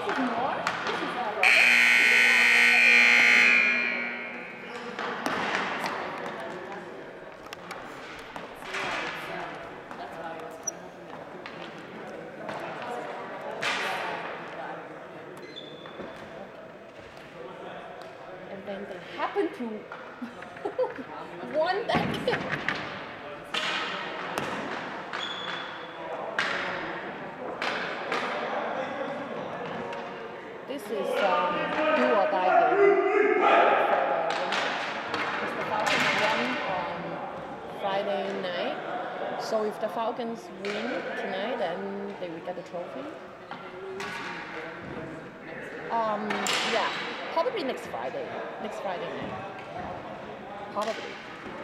is more. This is Robert. And then they happen to won that game. This is do or die game for the Rangers. The Falcons won on Friday night. So if the Falcons win tonight, then they will get the trophy. Yeah, probably next Friday. Next Friday night. Probably.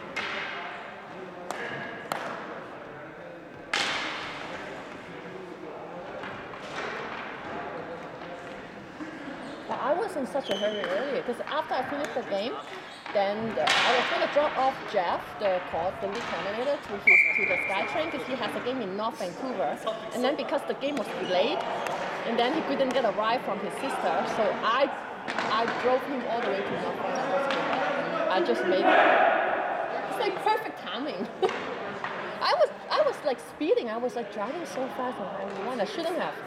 But I was in such a hurry earlier because after I finished the game, then I was going to drop off Jeff, the league coordinator, to the SkyTrain because he has a game in North Vancouver. And then because the game was delayed, and then he couldn't get a ride from his sister, so I drove him all the way to North Vancouver. I just made it. It's like perfect timing. I was like speeding. I was like driving so fast on Highway 1. I shouldn't have.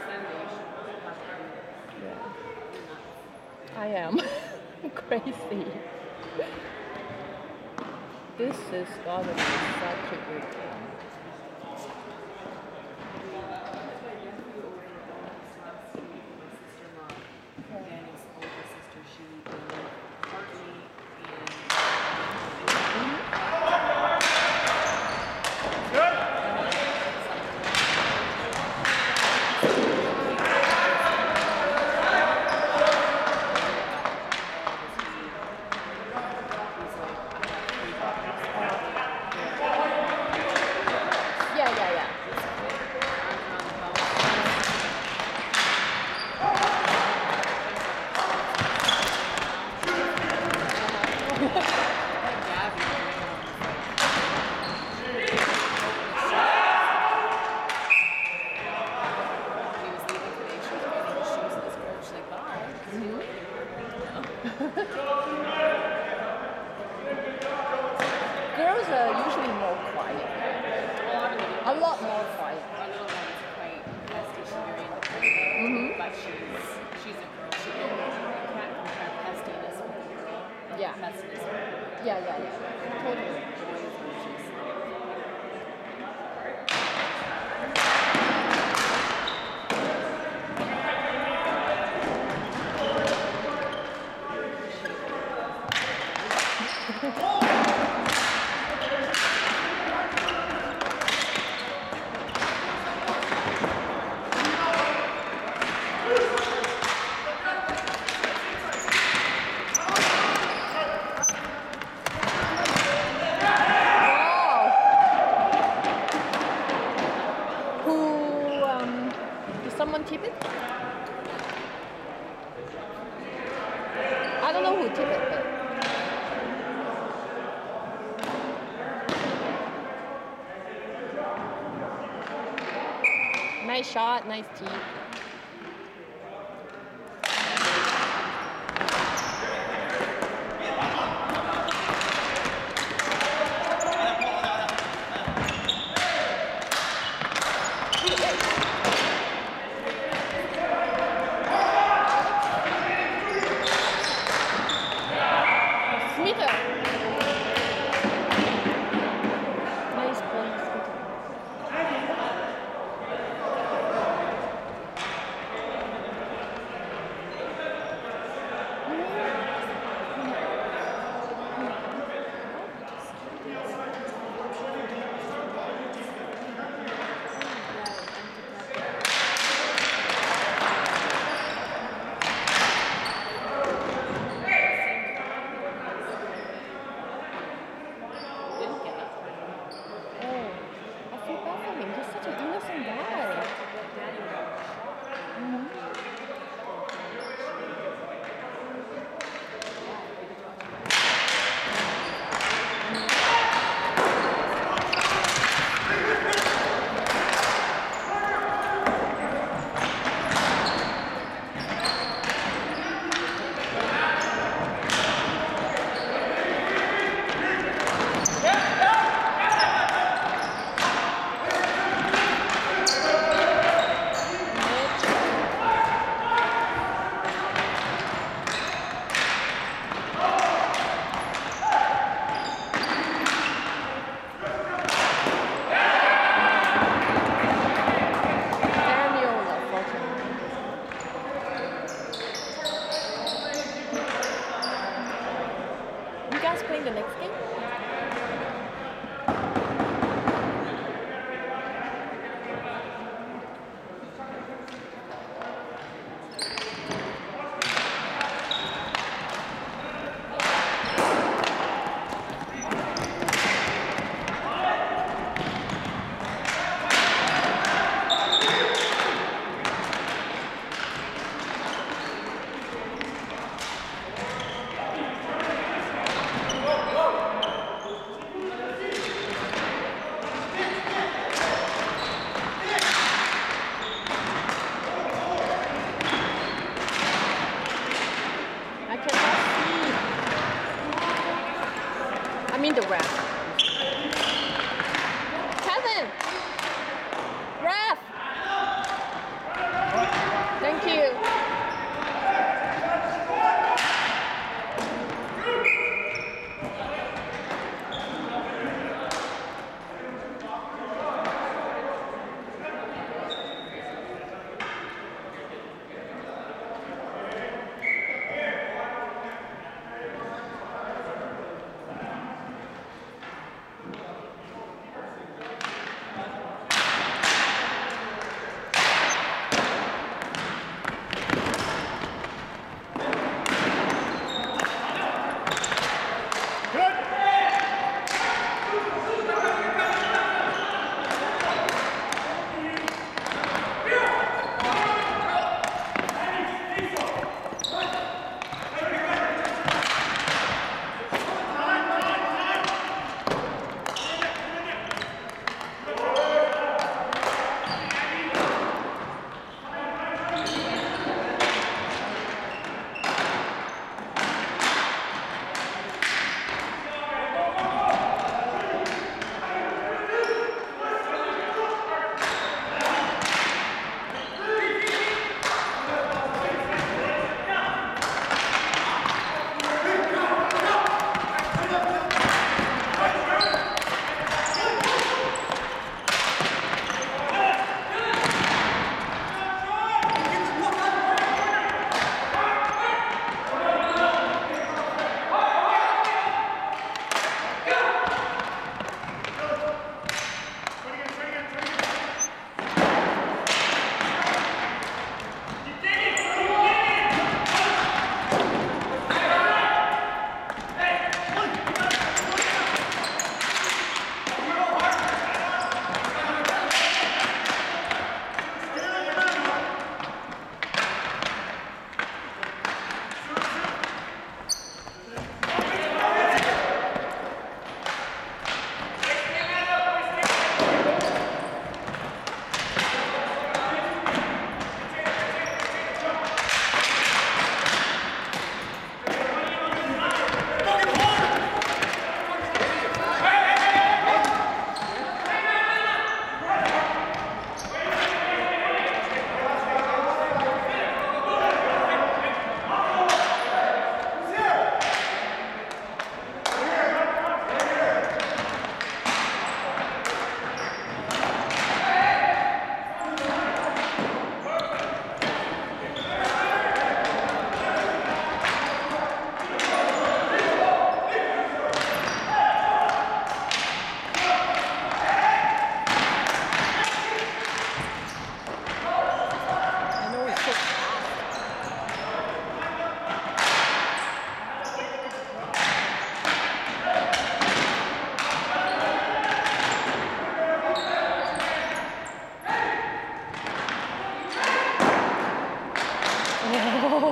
Yeah. I am crazy. This is gonna be such a good game. Girls are usually more quiet. A lot more quiet. Our little one is quite pesty. She's very independent, but she's a girl. She can't compare pestiness with a girl. Yeah. Pestiness with a girl. Yeah. Totally. Someone tip it? I don't know who tip it, but nice shot, nice tee.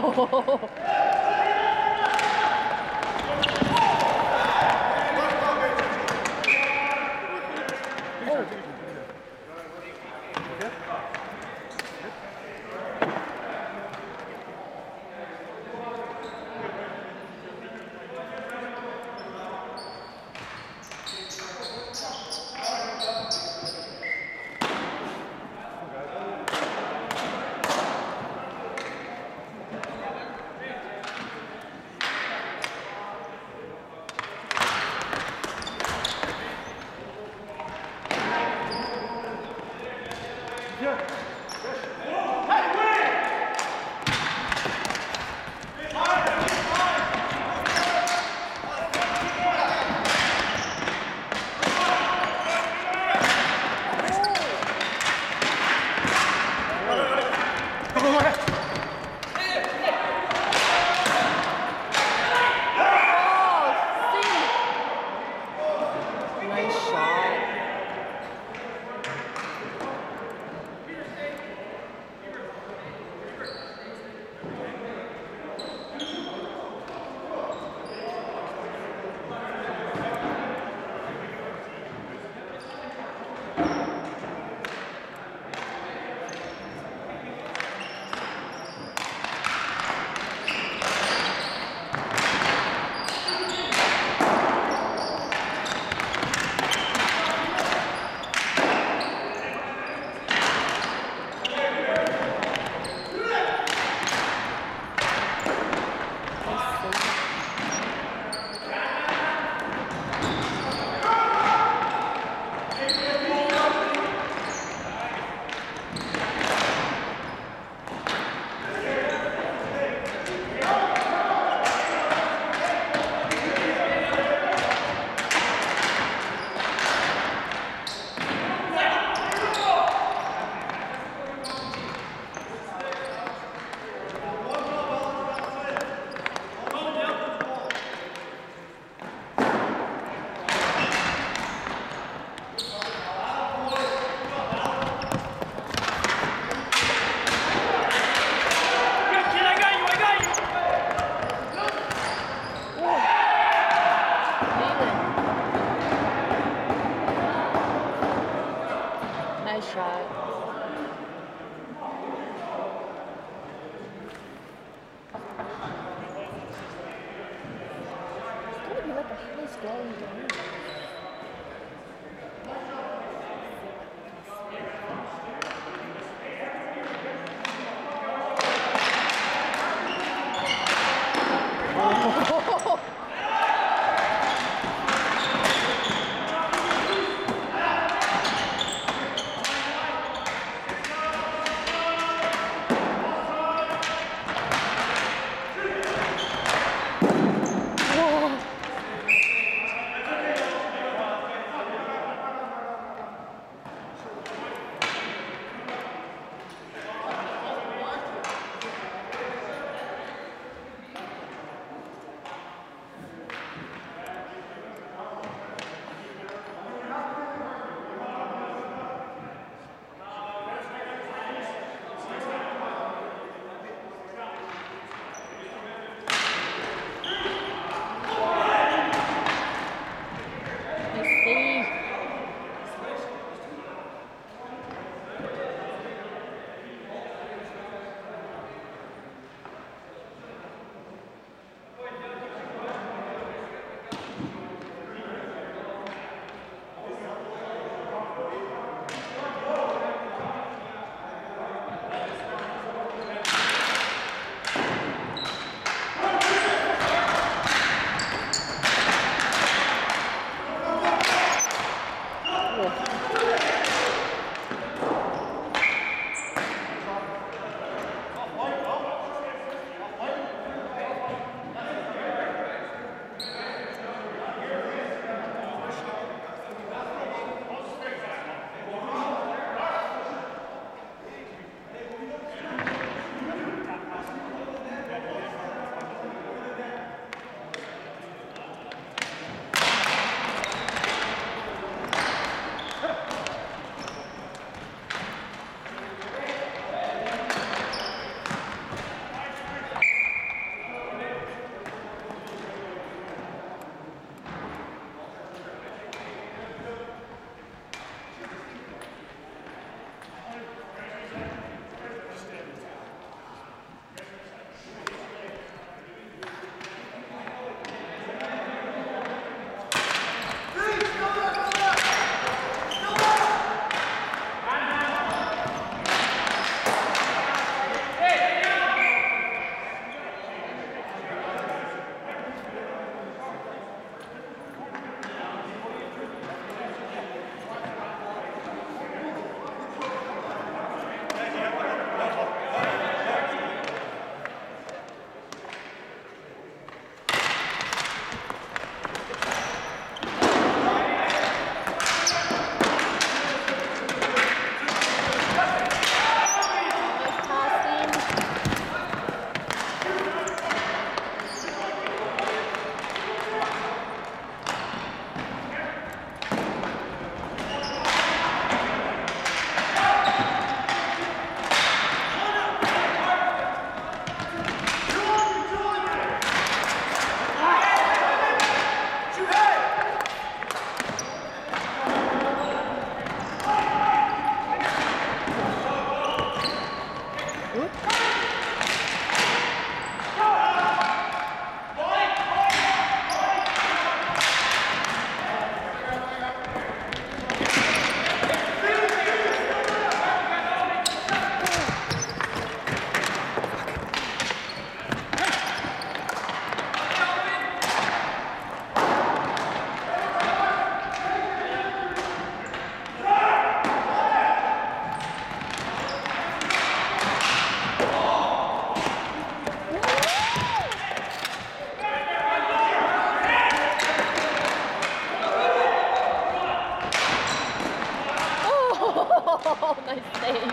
Nice shot. Nice shot. It's gonna be like a high scoring game. Oh, nice save.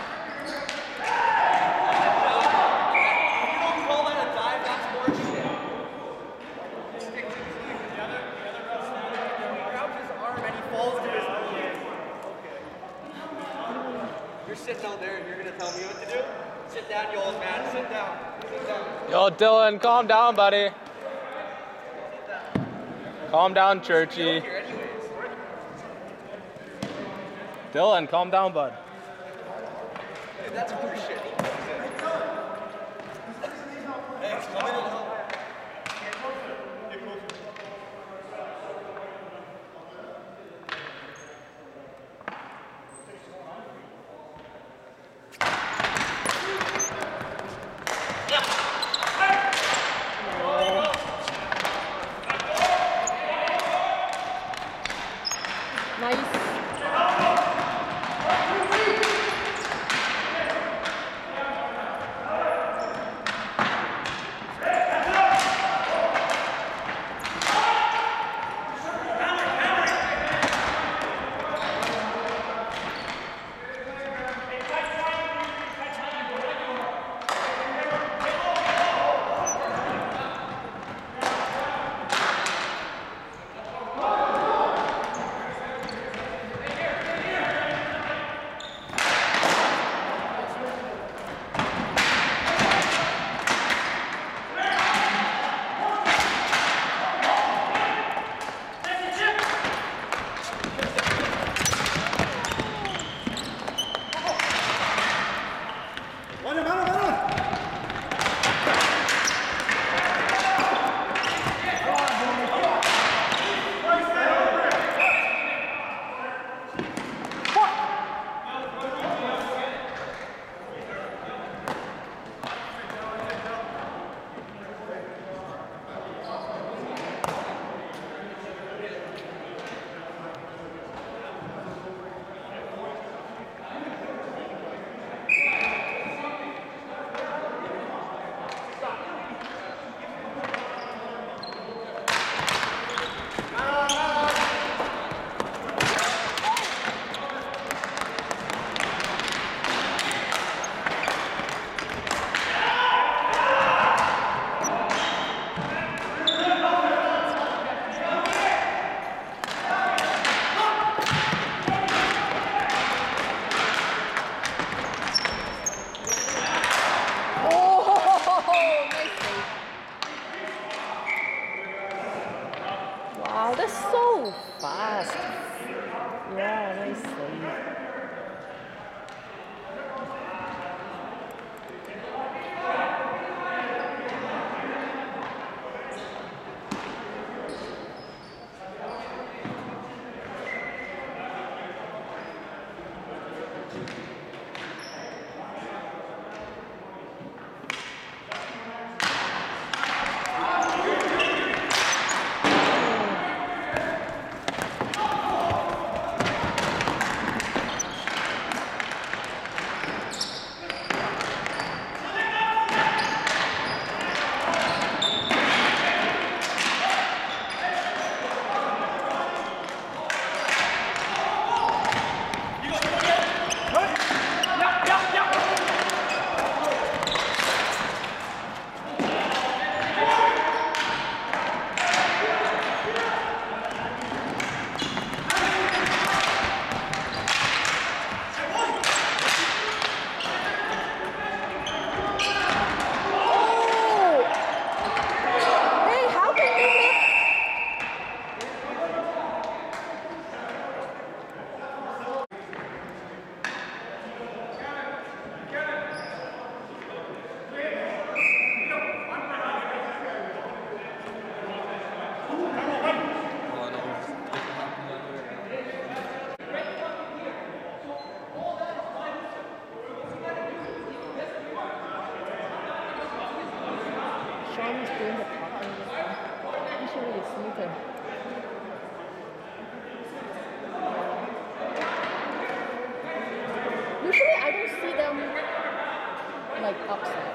Sitting out there and you're going to tell me what to do? Sit down, you old man. Sit down. Sit down. Yo, Dylan, calm down, buddy. Calm down, Churchy. Dylan, calm down, bud. Hey, that's bullshit. Thanks, come in and help. Wow, that's so fast. Yeah, nice save. Sean is doing the talking. Usually it's smoother. Usually I don't see them like upset.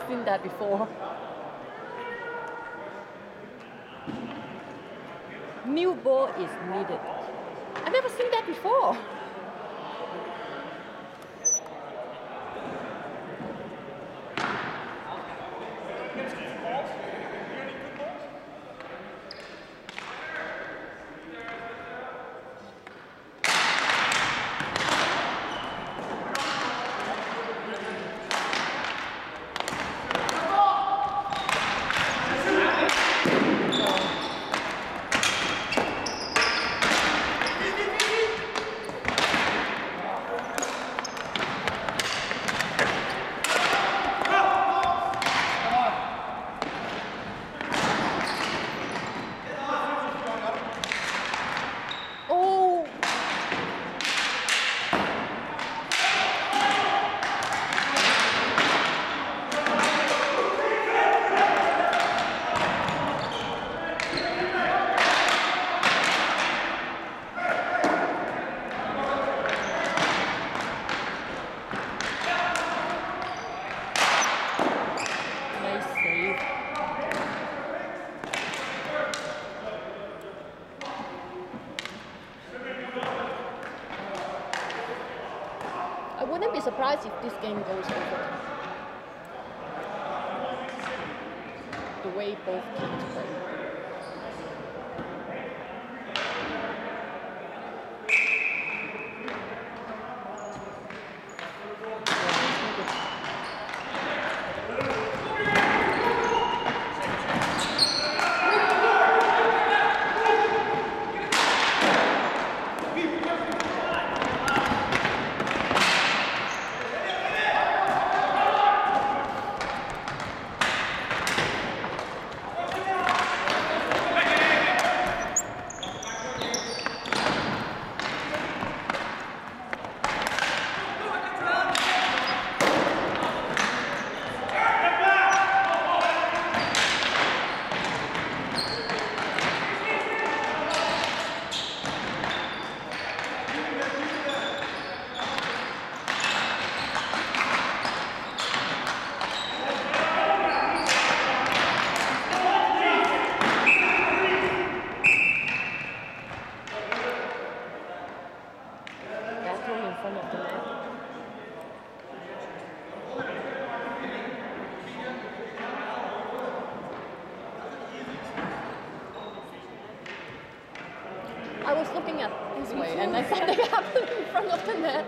seen that before. New ball is needed. I've never seen that before. I wouldn't be surprised if this game goes over. The way both teams play. I was looking at this way and I something happened in front of the net.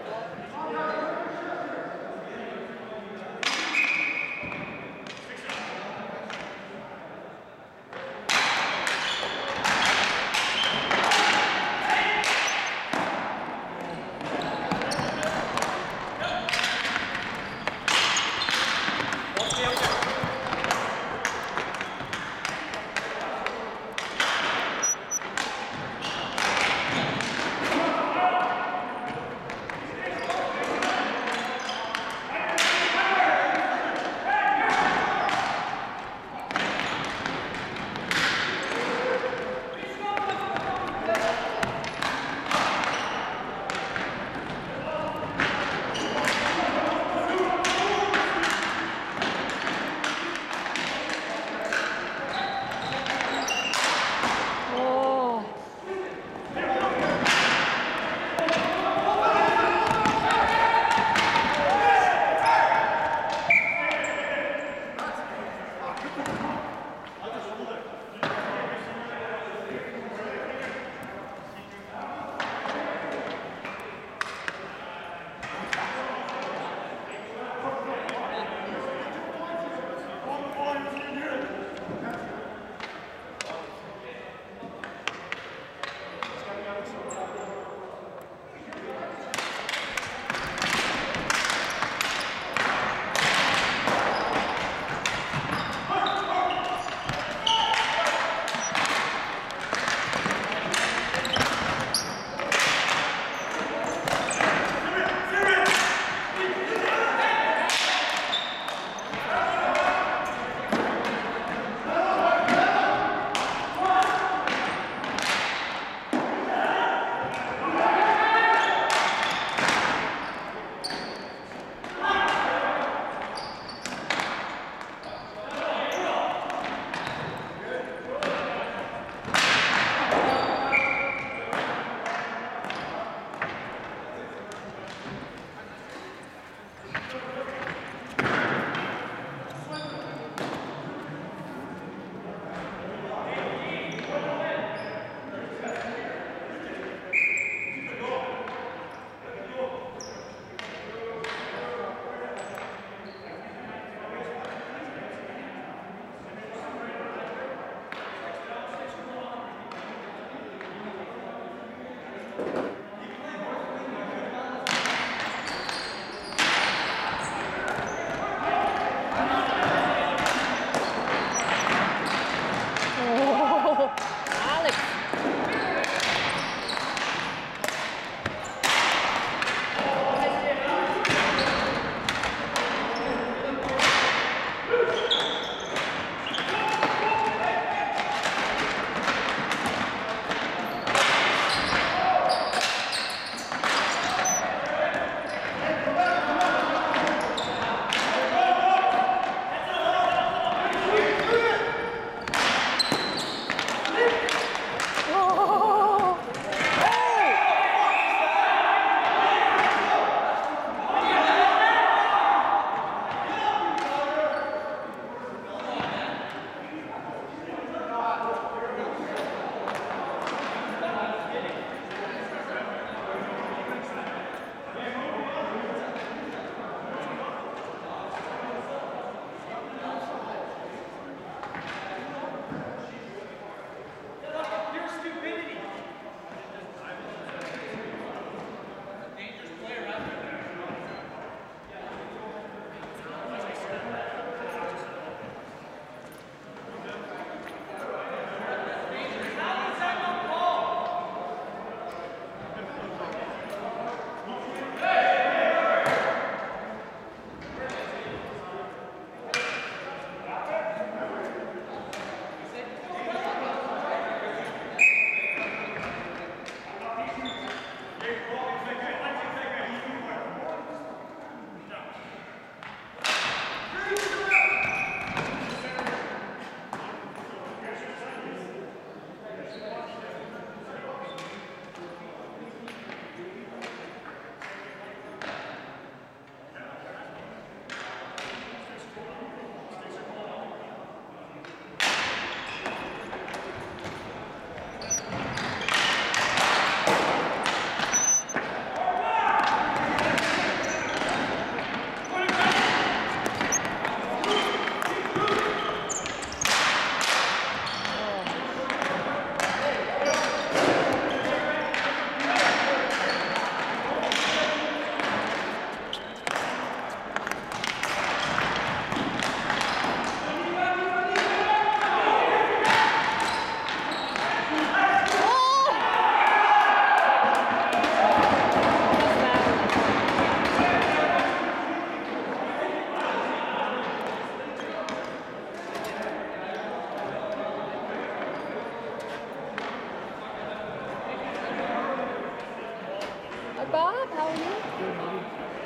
Bob. How are you?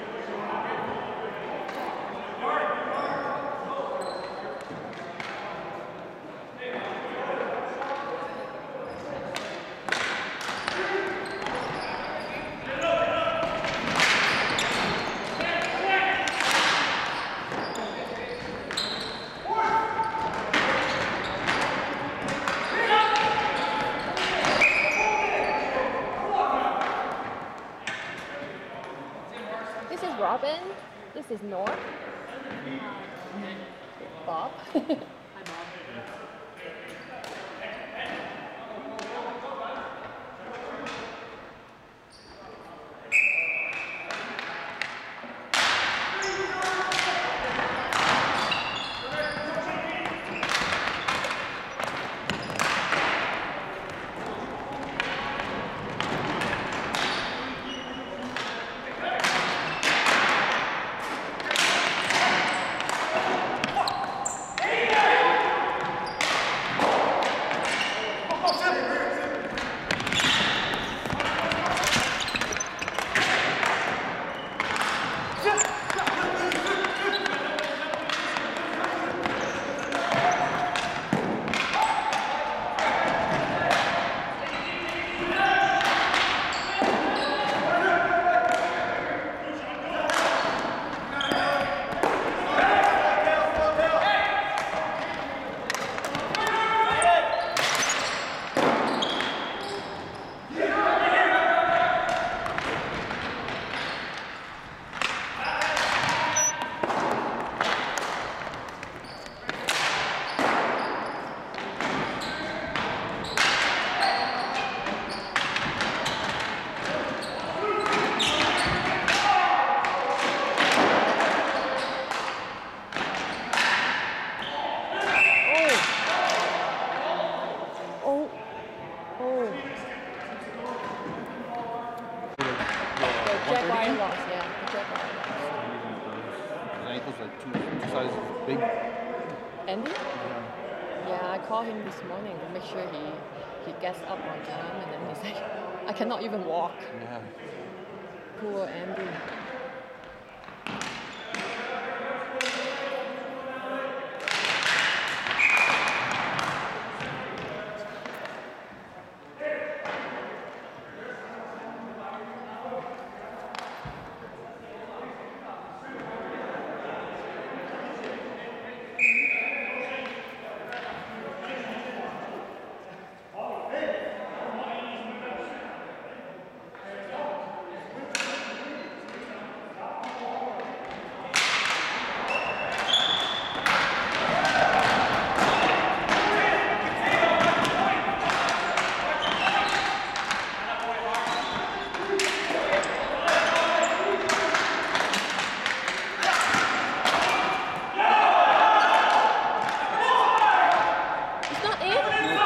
This is Robin. This is North. Bob. Hi, Bob. Jaguar lost, yeah. The Jaguar lost. His ankle's like two sizes big. Andy? Yeah, I called him this morning to make sure he gets up on time, and then he's like, I cannot even walk. Yeah. Poor Andy. It's not in?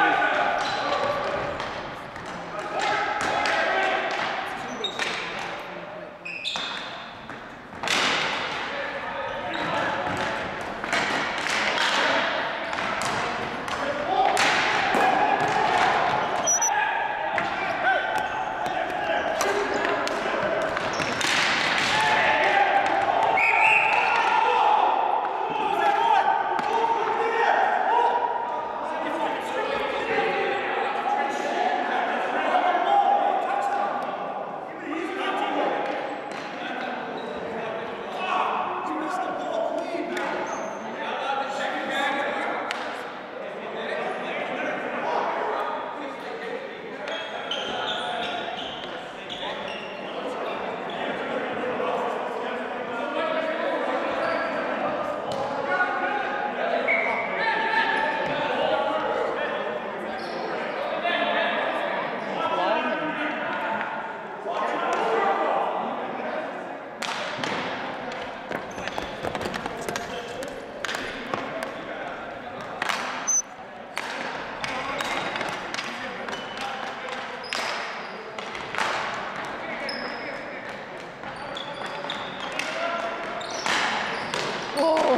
Oh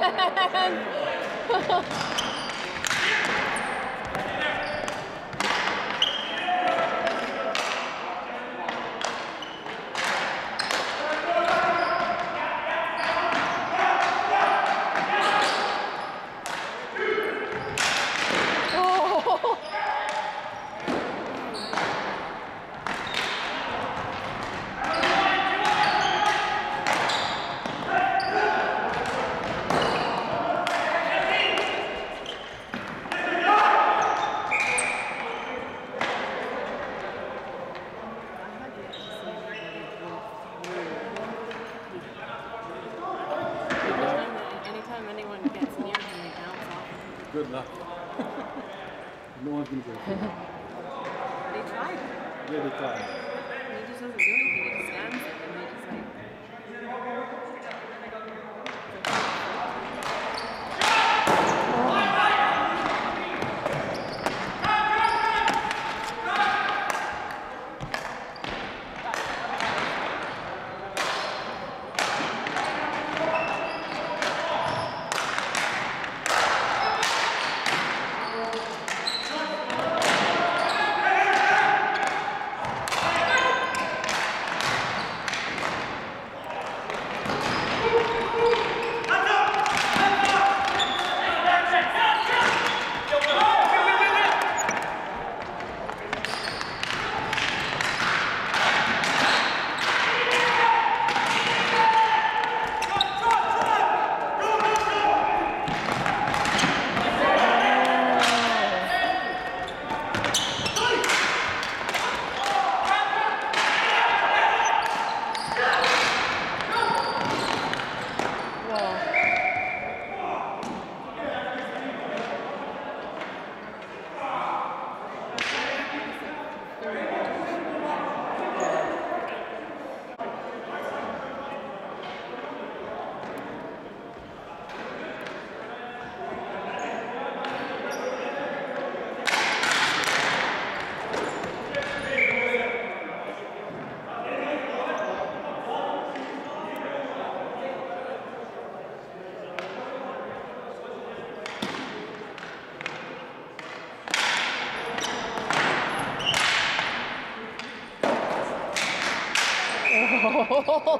man! No one's gonna go. They tried. Yeah, they tried. And he just doesn't do anything. He just stands there and they just like. Oh.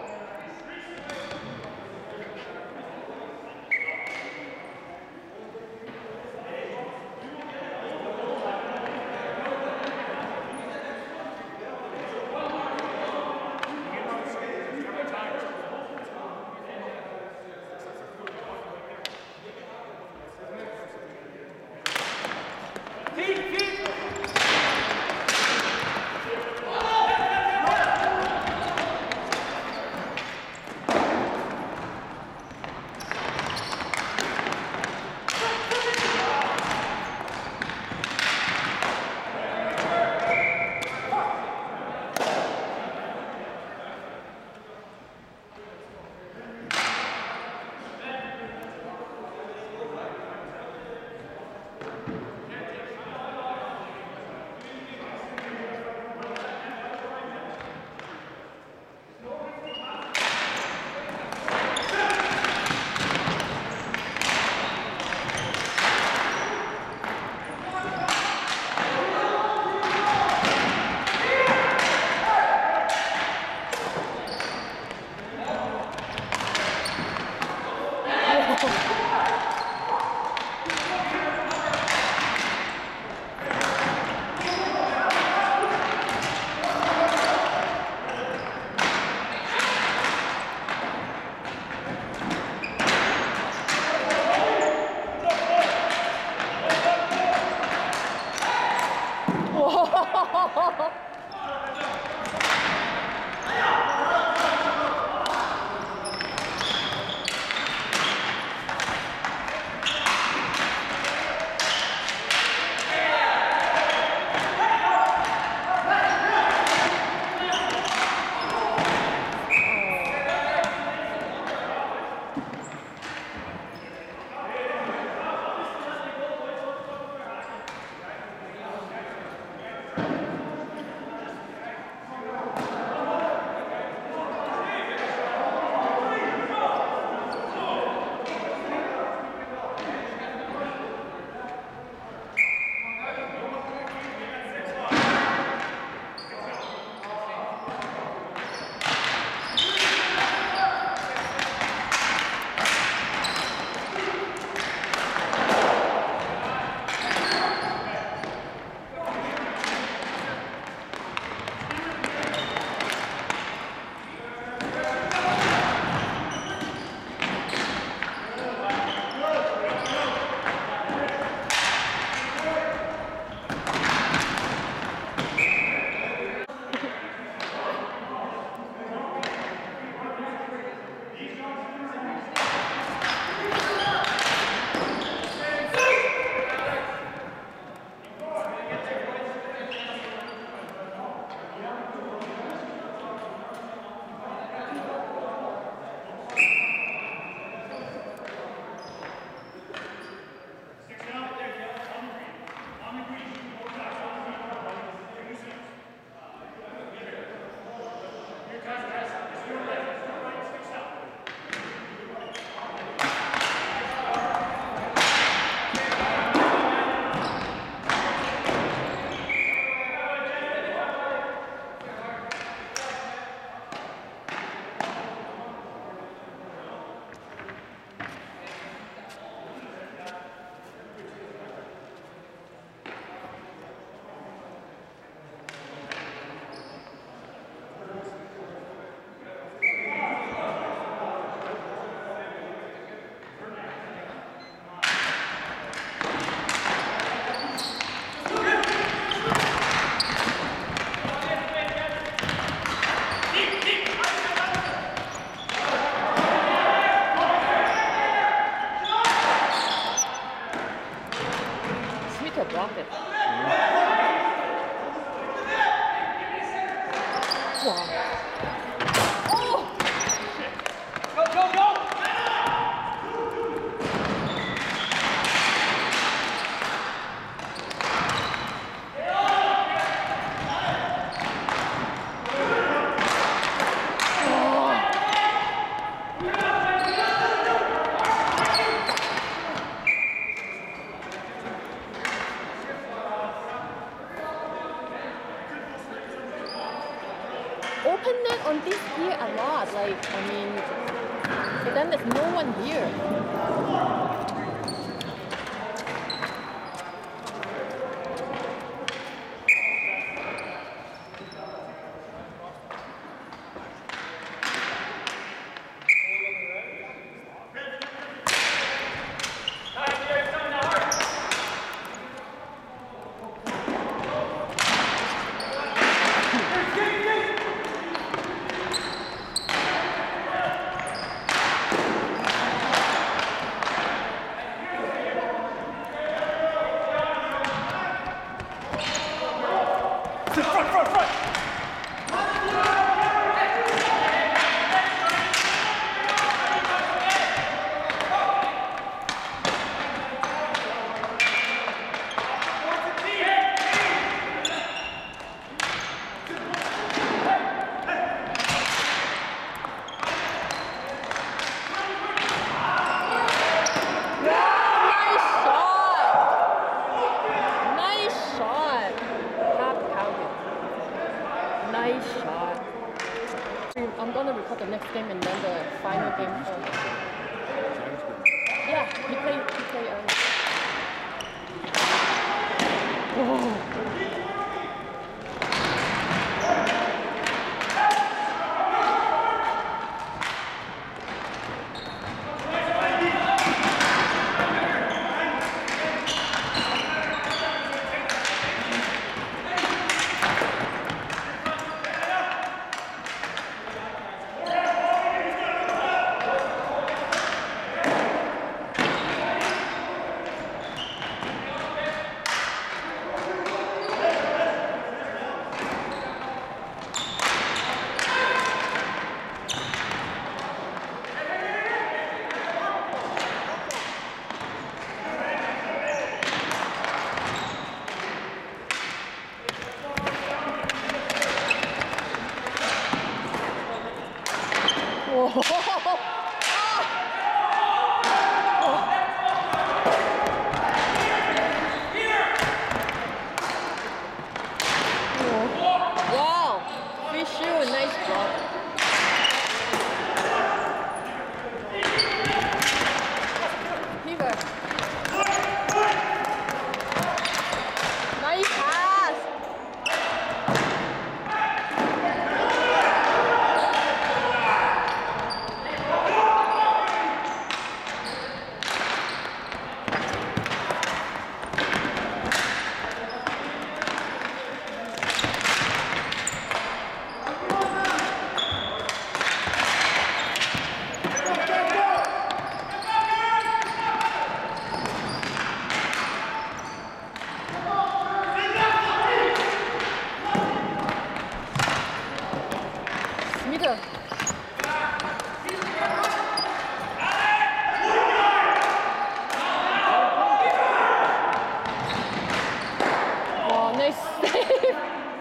Wow. Oh! Go, go, go! Open net on this here a lot. Like, I mean, but then there's no one here. Nice shot. I'm gonna record the next game and then the final game. Yeah, he play. Oh. Wow, fish you a nice drop. Fever. Nice pass. Smither. Wow, nice save.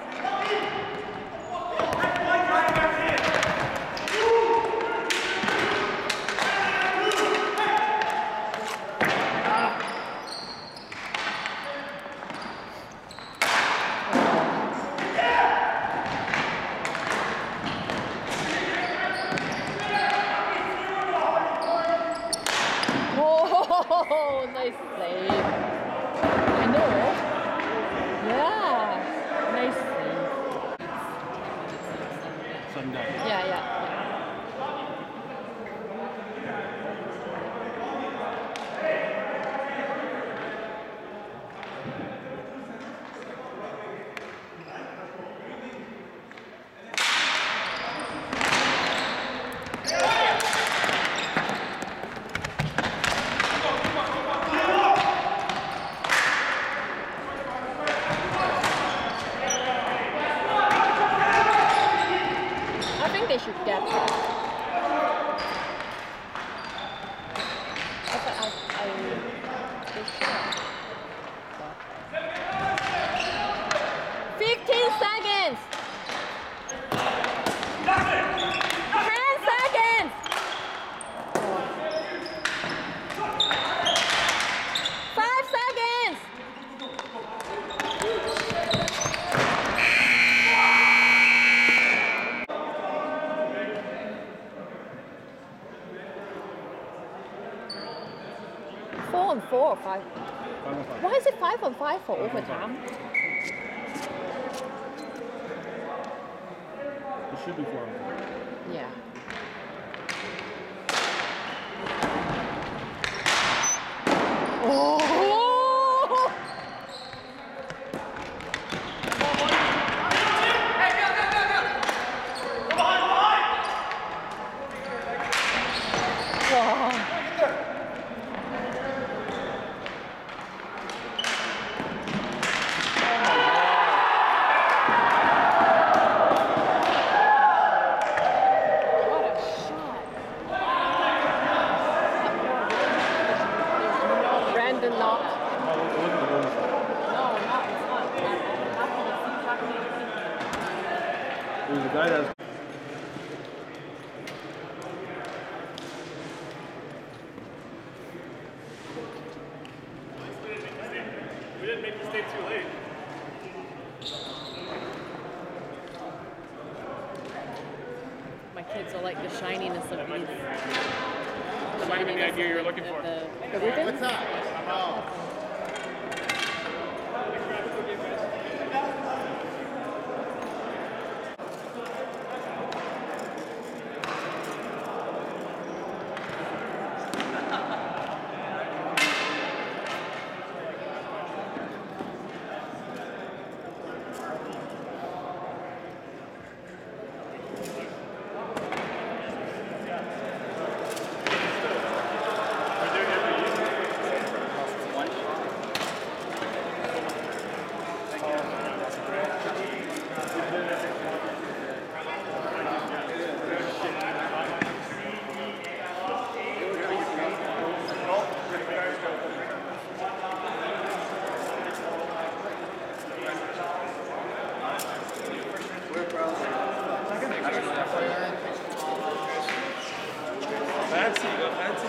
Oh, nice save. I know. Yeah, nice that part. But they should. 15 seconds! 10 seconds! 5 seconds! Four on 4 or 5? Why is it 5 on 5 for overtime? It should be 4 on 4. Yeah. Oh! Wow. What a shot. Brandon knocked. Oh, it wasn't the goal shot. No, not, it's not. How can you see? It was the guy that's. We didn't make the mistake too late. My kids will like the shininess of these. Might have been the idea you're looking for. The ribbon? What's that? Oh. Fancy, go fancy.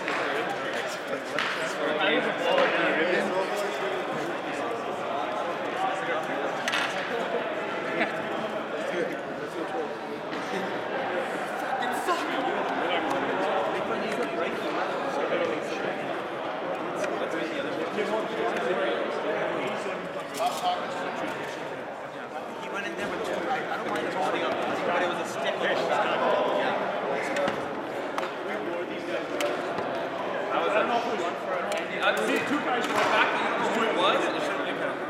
He went in there with 2. I don't mind him holding up. He thought it was a stick. See, 2 guys went back and who it was, and it shouldn't be him.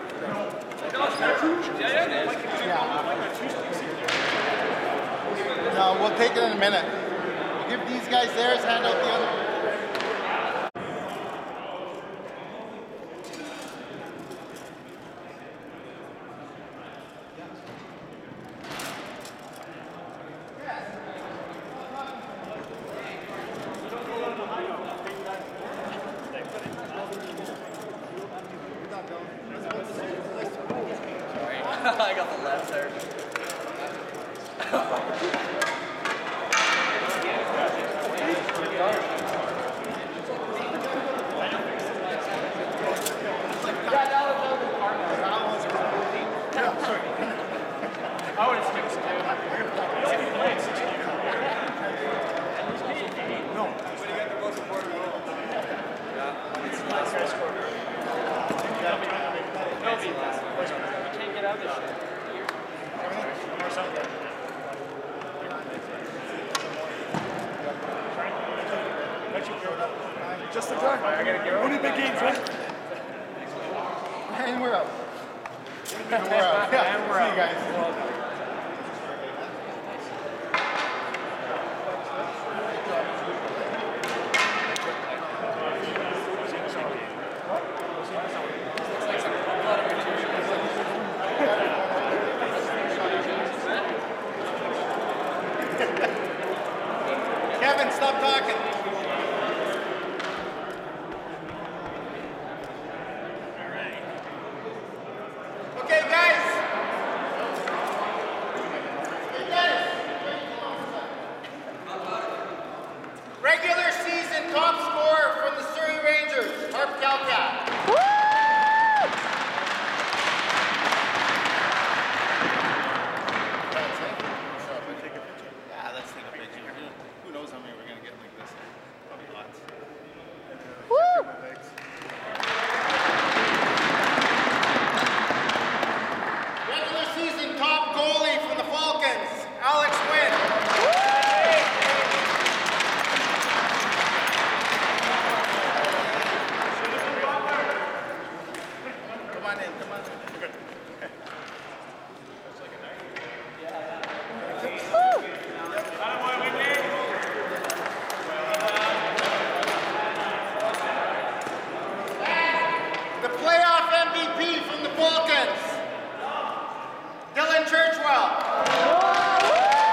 Yeah, it is. No, we'll take it in a minute. We'll give these guys theirs, hand out the other. I got the left there. I would have fixed it. No. When you got the most important role. Yeah. It's the last guy scored. No beat this. You can't get out of this shit. Or something. Just the time. I gotta get only big games, right? And we're up. And we're up. Yeah, And we're see up. you guys. talking. Okay, guys. Regular season top scorer from the Surrey Rangers, Harp Calcat. Yeah, let's take a picture. Who knows how many we're gonna get like this? Probably lots. Regular season top goalie from the Falcons, Alex Wynn. Come on in, come on in. The playoff MVP from the Falcons, Dylan Churchwell.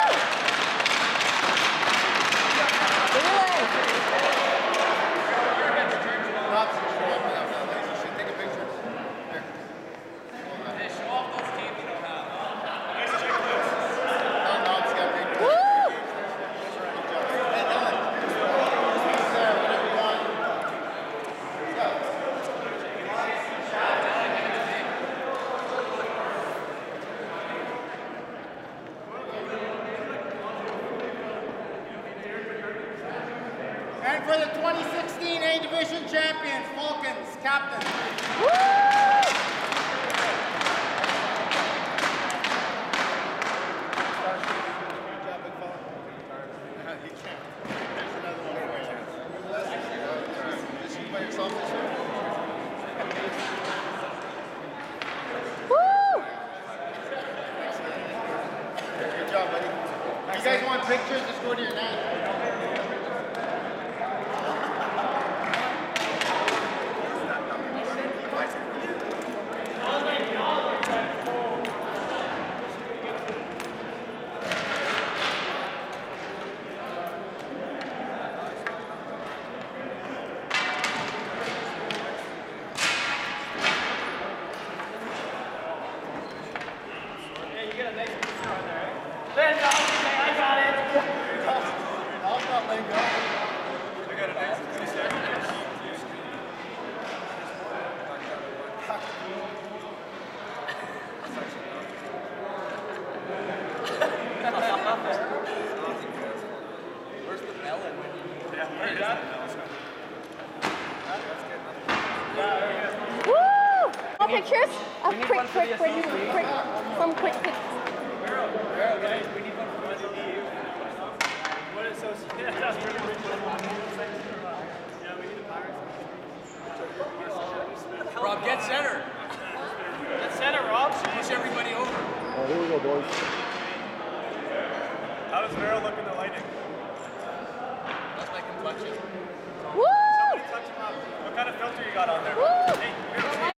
Take a picture. And for the 2016 A Division champions, Falcons captain. Good job, buddy. If you guys want pictures, just go to your name. Pictures of quick, some quick pics. Rob, get center. Get center, Rob. Push everybody over. Oh, here we go, boys.